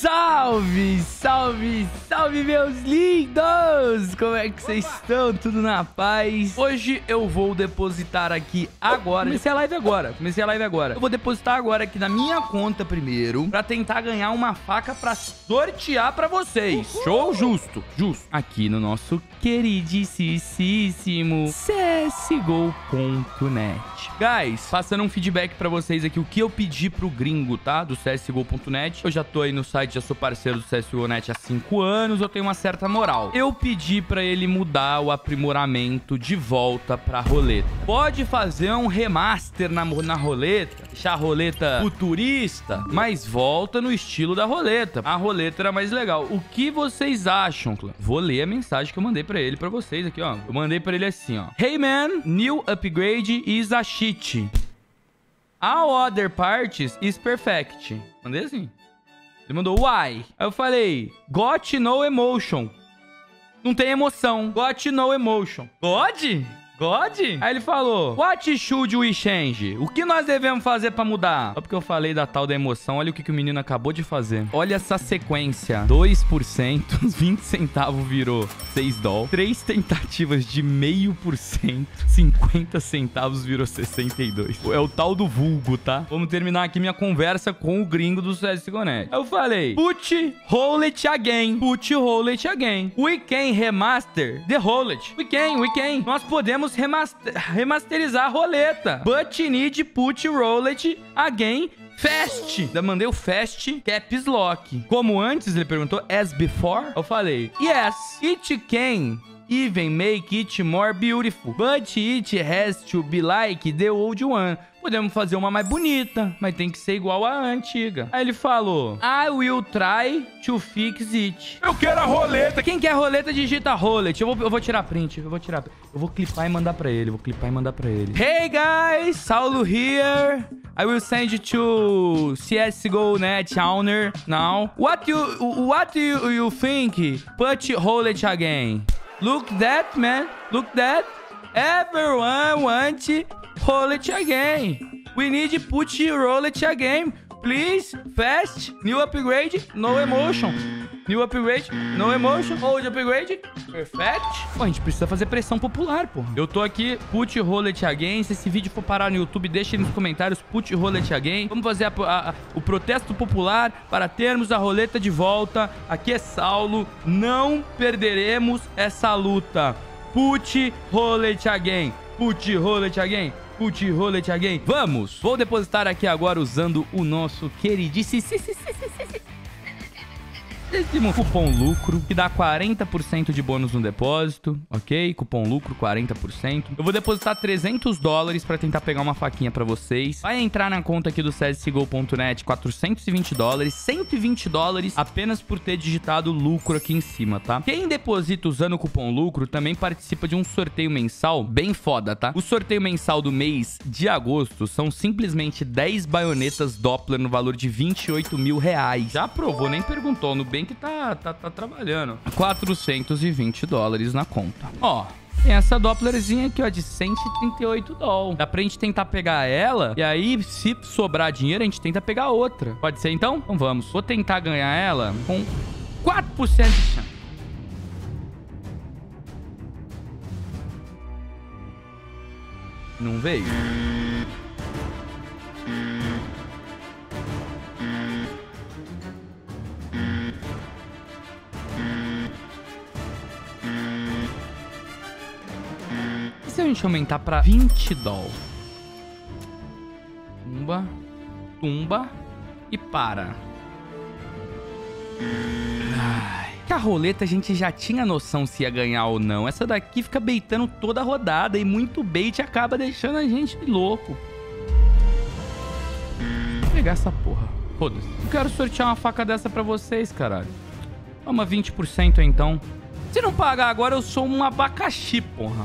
Salve, salve, salve, meus lindos! Como é que vocês estão? Tudo na paz? Hoje eu vou depositar aqui agora. Comecei a live agora. Eu vou depositar agora aqui na minha conta primeiro, pra tentar ganhar uma faca pra sortear pra vocês. Show? Justo. Aqui no nosso queridíssimo CSGO.net. Guys, passando um feedback pra vocês aqui, o que eu pedi pro gringo, tá? Do CSGO.net. Eu já tô aí no site, já sou parceiro do CSGO.net há 5 anos, eu tenho uma certa moral. Eu pedi pra ele mudar o aprimoramento de volta pra roleta. Pode fazer um remaster na roleta, deixar a roleta futurista, mas volta no estilo da roleta. A roleta era mais legal. O que vocês acham, clã? Vou ler a mensagem que eu mandei pra ele, pra vocês aqui, ó. Eu mandei pra ele assim, ó. Hey man, new upgrade is a shit. All other parts is perfect. Mandei assim. Ele mandou why? Aí eu falei, got no emotion. Não tem emoção. Got no emotion. God? Aí ele falou, what should we change? O que nós devemos fazer pra mudar? Só porque eu falei da tal da emoção, olha o que o menino acabou de fazer. Olha essa sequência. 2%, 20 centavos virou 6 doll. 3 tentativas de 0,5%, 50 centavos virou 62. É o tal do vulgo, tá? Vamos terminar aqui minha conversa com o gringo do CSGO.net. Eu falei, put roulette again. We can remaster the roulette. We can. Nós podemos remasterizar a roleta. But need put roulette again fast. Eu mandei o fast caps lock. Como antes, ele perguntou, as before? Eu falei, yes, it can even make it more beautiful, but it has to be like the old one. Podemos fazer uma mais bonita, mas tem que ser igual à antiga. Aí ele falou, I will try to fix it. Eu quero a roleta. Quem quer a roleta, digita rollet. Eu vou tirar print. Eu vou clipar e mandar pra ele. Hey guys, Saulo here. I will send to CSGO.net owner now. What do you think? Put rollet again. Look that, man. Look that. Everyone wants roulette again. We need put roulette again. Please, fast. New upgrade, no emotion. Old upgrade, perfect. Pô, a gente precisa fazer pressão popular, pô. Eu tô aqui, put roulette again. Se esse vídeo for parar no YouTube, deixa aí nos comentários, put roulette again. Vamos fazer o protesto popular para termos a roleta de volta. Aqui é Saulo. Não perderemos essa luta. Put roulette again. Vamos! Vou depositar aqui agora usando o nosso queridíssimo cupom lucro, que dá 40% de bônus no depósito, ok? Cupom lucro, 40%. Eu vou depositar 300 dólares pra tentar pegar uma faquinha pra vocês. Vai entrar na conta aqui do CSGO.net 420 dólares, 120 dólares apenas por ter digitado lucro aqui em cima, tá? Quem deposita usando o cupom lucro também participa de um sorteio mensal bem foda, tá? O sorteio mensal do mês de agosto são simplesmente 10 baionetas Doppler no valor de 28 mil reais. Já aprovou, nem perguntou, no bem que tá trabalhando. 420 dólares na conta. Ó, tem essa Dopplerzinha aqui, ó, de 138 dólares. Dá pra gente tentar pegar ela, e aí, se sobrar dinheiro, a gente tenta pegar outra. Pode ser, então? Então vamos. Vou tentar ganhar ela com 4% de chance. Não veio? Se a gente aumentar pra 20 dólares. Tumba e para. Que a roleta a gente já tinha noção se ia ganhar ou não. Essa daqui fica baitando toda a rodada e muito bait acaba deixando a gente louco. Vou pegar essa porra. Foda-se. Eu quero sortear uma faca dessa pra vocês, caralho. Toma 20% então. Se não pagar agora, eu sou um abacaxi, porra.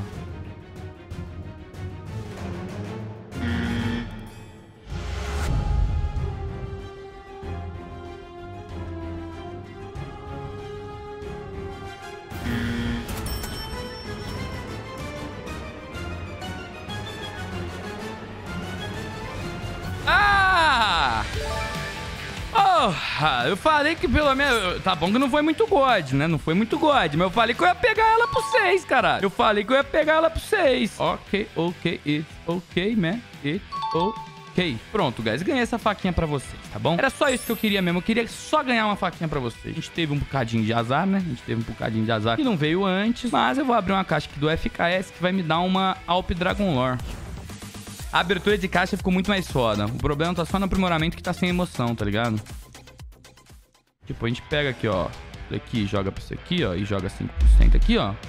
Porra, eu falei que pelo menos... Tá bom que não foi muito God, né? Não foi muito God, mas eu falei que eu ia pegar ela pro 6, caralho. Eu falei que eu ia pegar ela pro 6. Ok, it's ok, man. It's ok. Pronto, guys. Ganhei essa faquinha pra vocês, tá bom? Era só isso que eu queria mesmo. Eu queria só ganhar uma faquinha pra vocês. A gente teve um bocadinho de azar, né? A gente teve um bocadinho de azar que não veio antes. Mas eu vou abrir uma caixa aqui do FKS que vai me dar uma Alp Dragon Lore. A abertura de caixa ficou muito mais foda. O problema tá só no aprimoramento que tá sem emoção, tá ligado? Tipo, a gente pega aqui, ó. Isso aqui, joga pra isso aqui, ó. E joga 5% aqui, ó.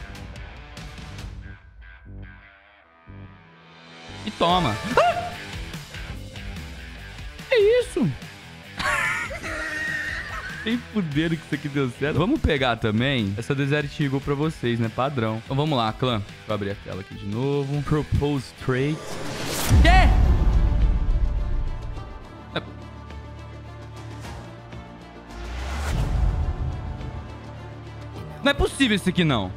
E toma. Ah! É isso. Sem fuder que isso aqui deu certo. Vamos pegar também essa Desert Eagle pra vocês, né? Padrão. Então vamos lá, clã. Deixa eu abrir a tela aqui de novo. Propose Trade. Quê? Não é possível isso aqui, não.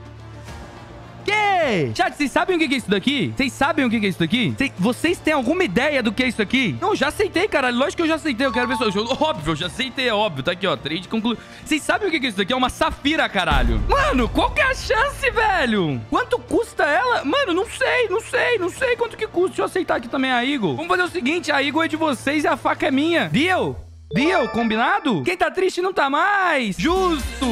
Que? Chat, vocês sabem o que é isso daqui? Vocês sabem o que é isso daqui? Vocês têm alguma ideia do que é isso aqui? Não, já aceitei, caralho. Lógico que eu já aceitei. Eu quero ver só. Óbvio, eu já aceitei, é óbvio. Tá aqui, ó. Trade concluído. Vocês sabem o que é isso daqui? É uma safira, caralho. Mano, qual que é a chance, velho? Quanto custa ela? Mano, não sei quanto que custa. Deixa eu aceitar aqui também a Eagle. Vamos fazer o seguinte, a Eagle é de vocês e a faca é minha. Deal? Deal? Combinado? Quem tá triste não tá mais. Justo.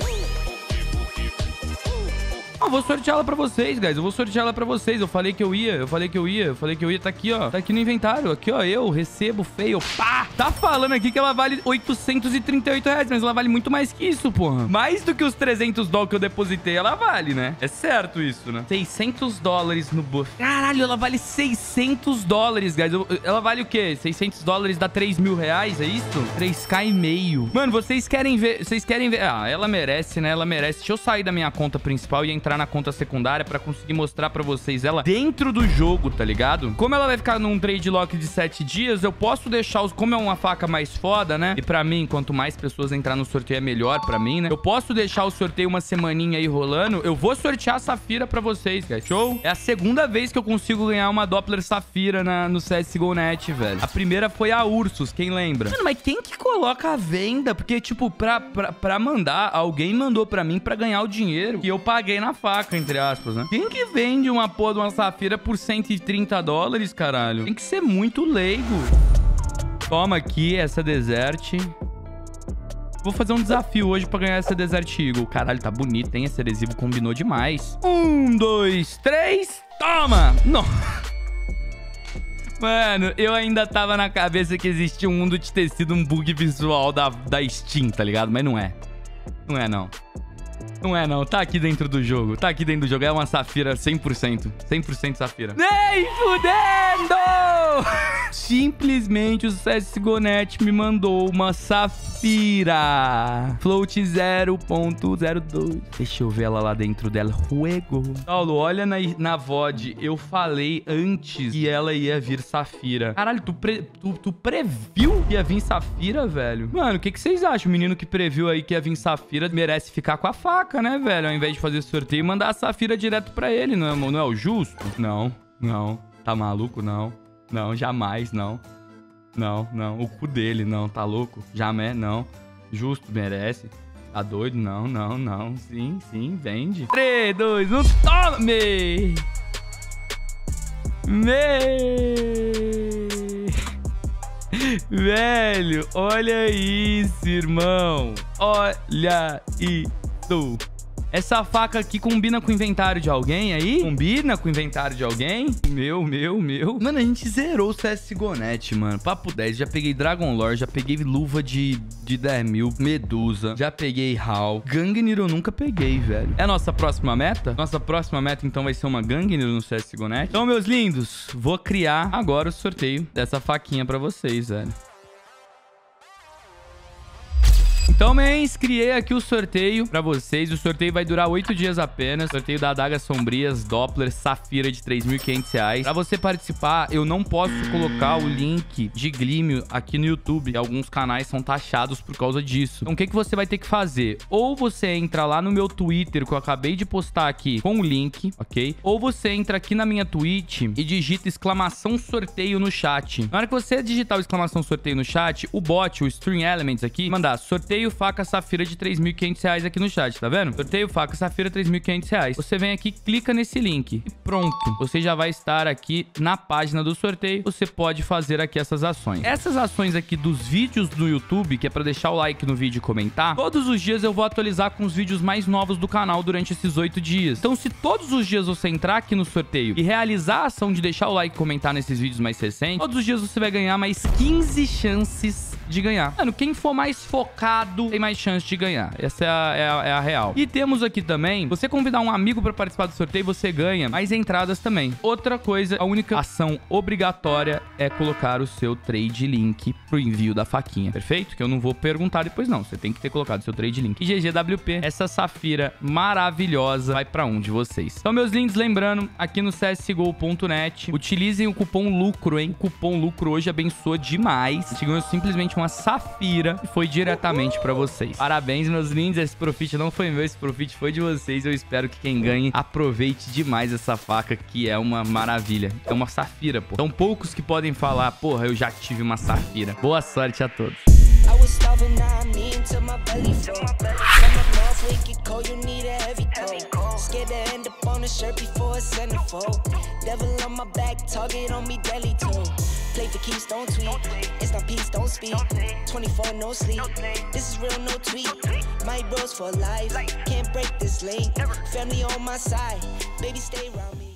Eu vou sortear ela pra vocês, guys. Eu vou sortear ela pra vocês. Eu falei que eu ia. Tá aqui, ó. Tá aqui no inventário. Aqui, ó. Eu recebo, fail. Pá! Tá falando aqui que ela vale 838 reais. Mas ela vale muito mais que isso, porra. Mais do que os 300 dólares que eu depositei, ela vale, né? É certo isso, né? 600 dólares no buff. Caralho, ela vale 600 dólares, guys. Ela vale o quê? 600 dólares dá 3 mil reais, é isso? 3k e meio. Mano, vocês querem ver... Ah, ela merece, né? Ela merece. Deixa eu sair da minha conta principal e entrar na conta secundária pra conseguir mostrar pra vocês ela dentro do jogo, tá ligado? Como ela vai ficar num trade lock de 7 dias, eu posso deixar os... Como é uma faca mais foda, né? E pra mim, quanto mais pessoas entrar no sorteio é melhor pra mim, né? Eu posso deixar o sorteio uma semaninha aí rolando. Eu vou sortear a Safira pra vocês, guys. Show? É a segunda vez que eu consigo ganhar uma Doppler Safira no CSGO Net, velho. A primeira foi a Ursus, quem lembra? Mano, mas quem que coloca a venda? Porque, tipo, pra mandar, alguém mandou pra mim pra ganhar o dinheiro que eu paguei na faca, entre aspas, né? Quem que vende uma porra de uma Safira por 130 dólares, caralho? Tem que ser muito leigo. Toma aqui essa Desert. Vou fazer um desafio hoje pra ganhar essa Desert Eagle. Caralho, tá bonito, hein? Esse adesivo combinou demais. 1, 2, 3. Toma! Não. Mano, eu ainda tava na cabeça que existia um mundo de ter sido um bug visual da Steam, tá ligado? Mas não é. Não é, não. Não é, não. Tá aqui dentro do jogo. Tá aqui dentro do jogo. É uma Safira 100%. 100% Safira. Nem fudendo! Simplesmente o CSGO Net me mandou uma Safira. Float 0.02. Deixa eu ver ela lá dentro dela. Ruego. Paulo, olha na VOD. Eu falei antes que ela ia vir Safira. Caralho, tu previu que ia vir Safira, velho? Mano, o que vocês acham? O menino que previu aí que ia vir Safira merece ficar com a faca, né, velho? Ao invés de fazer sorteio e mandar a Safira direto pra ele. Não é o justo? Não. Tá maluco? Não, jamais, não. Não. O cu dele, não. Tá louco? Jamais, não. Justo, merece. Tá doido? Não. Sim, vende. 3, 2, 1, toma! Velho, olha isso, irmão. Olha isso. Essa faca aqui combina com o inventário de alguém aí? Combina com o inventário de alguém? Meu. Mano, a gente zerou o CSGO Net, mano. Papo 10. Já peguei Dragon Lore, já peguei luva de 10 mil, Medusa, já peguei HAL. Gangnir eu nunca peguei, velho. É a nossa próxima meta? Nossa próxima meta, então, vai ser uma Gangnir no CSGO Net. Então, meus lindos, vou criar agora o sorteio dessa faquinha pra vocês, velho. Então Então, mens, criei aqui o sorteio pra vocês. O sorteio vai durar 8 dias apenas. Sorteio da adagas sombrias Doppler Safira de R$3.500. Pra você participar, eu não posso colocar o link de Gleamio aqui no YouTube. Alguns canais são taxados por causa disso. Então, o que você vai ter que fazer? Ou você entra lá no meu Twitter, que eu acabei de postar aqui com o link, ok? Ou você entra aqui na minha Twitch e digita exclamação sorteio no chat. Na hora que você digitar o exclamação sorteio no chat, o bot, o Stream Elements aqui, mandar sorteio faca safira de R$3.500 aqui no chat, tá vendo? Sorteio faca safira R$3.500. Você vem aqui, clica nesse link e pronto. Você já vai estar aqui na página do sorteio. Você pode fazer aqui essas ações. Essas ações aqui dos vídeos do YouTube, que é pra deixar o like no vídeo e comentar, todos os dias eu vou atualizar com os vídeos mais novos do canal durante esses 8 dias. Então, se todos os dias você entrar aqui no sorteio e realizar a ação de deixar o like e comentar nesses vídeos mais recentes, todos os dias você vai ganhar mais 15 chances de ganhar. Mano, quem for mais focado tem mais chance de ganhar. Essa é a real. E temos aqui também, você convidar um amigo pra participar do sorteio, você ganha mais entradas também. Outra coisa, a única ação obrigatória é colocar o seu trade link pro envio da faquinha, perfeito? Que eu não vou perguntar depois não, você tem que ter colocado o seu trade link. E GGWP, essa safira maravilhosa vai pra um de vocês. Então, meus links, lembrando, aqui no csgo.net, utilizem o cupom LUCRO, hein? O cupom LUCRO hoje abençoa demais. A gente ganhou simplesmente uma safira e foi diretamente pra vocês. Parabéns, meus lindos. Esse profit não foi meu, esse profit foi de vocês. Eu espero que quem ganhe aproveite demais essa faca, que é uma maravilha. É uma safira, pô. São poucos que podem falar, porra, eu já tive uma safira. Boa sorte a todos. I was starving, now I'm eating till my belly full. Come up north, make it cold, you need a heavy coat. Scared to end up on a shirt before it's centerfold. Devil on my back, target on me, deadly too. Play for keeps, don't tweet. It's not peace, don't speak. 24, no sleep. This is real, no tweet. My bros for life, can't break this link. Family on my side, baby stay around me.